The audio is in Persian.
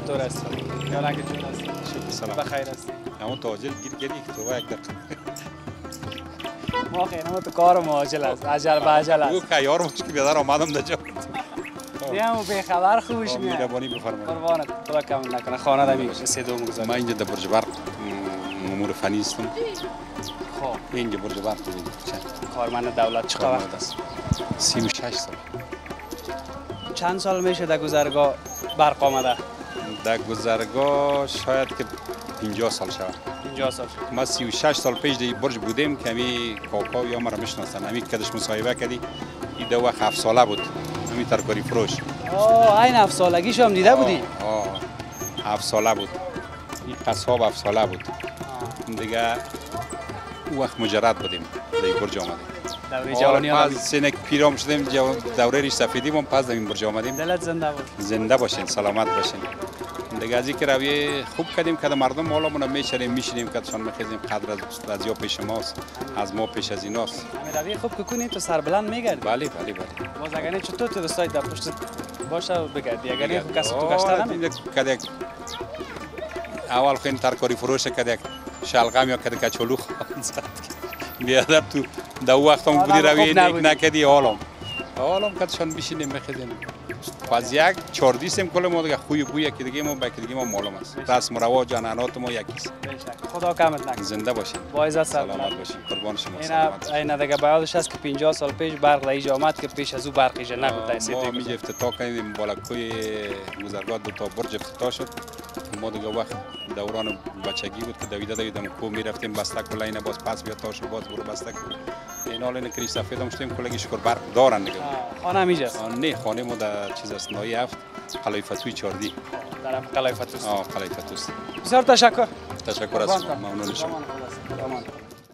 چطور هستی؟ یا نگه چطور هستی؟ سلام. بخیر هستی؟ همون تاجر گیری که تو یک دقیقه. ما خیلی تو کارم عاجل است. عجل به عجل است. او که یارم که بیادر آمدم دجا. دیدم به خبر خوش میاد. مهربانی بفرمایید. قربانت. خدا کم نکنه. خانه دمی سه دو مگذار. من اینجا در برج برق امور فنی هستم. خب اینجا برج برق کارمند دولت چقدر وقت است؟ 36 سال. چند سال میشه در گذرگاه برق آمده؟ در گذرگاه شاید که 50 سال شود. 50 سال. ما 36 سال پیش در برج بودیم که همی کاکا یا مرا میشناسن. همی کدش مصاحبه کردی. این دو وقت 7 ساله بود. همی ترکاری فروش. این 7 سالگیش هم دیده بودی؟ 7 ساله بود. این قصاب 7 ساله بود. دیگه او وقت مجرد بودیم در برج آمدیم. دوره جوانی پس سنک پیرام شدیم دوره ریش سفیدیم پس در این برج آمدیم. دلت زنده بود. زنده باشین، سلامت باشین. دیگه از اینکه روی خوب کردیم که مردم حالمون میشریم میشینیم که شان میخیزیم قدر از یا پیش ماست از ما پیش از ایناست. همین روی خوب که کنی تو سربلند میگردی. بله. باز اگر چطور تو دوستای در پشت باشه بگردی اگر کسی تو گشته نمی کدی اول خین ترکاری فروش کدی شلغم یا کدی کچولو خواهد زد بیادر تو در وقت هم بودی روی نکدی حالم کدشان بشینیم میخیزیم پس یک 4 دیسم کل ما دیگه خوی بوی که دیگه ما باقی دیگه ما معلوم است رسم و رواج جنانات ما یکیست. خدا کمت نکنه. زنده باشین. با عزت سلامت باشین. قربان شما. این دیگه بیادش است که 50 سال پیش برق در اینجا آمد که پیش از او برق اینجا نبود. ما میگه افتتاح کردیم بالکوی گذرگاه دو تا برج افتتاح شد. ما دیگه وقت دوران بچگی بود که دویدم کو میرفتیم بستک کلا اینا باز پس بیا تاش باز برو بستک. این حال این کریس سفیدم شدیم کلگی شکر برق دارن دیگه. خانه میجاست. نه خانه ما در چیز است نای هفت قلعه فتوی 4 دی. در قلعه فتوست. قلعه فتوست. بسیار تشکر. تشکر از شما. ممنون شما.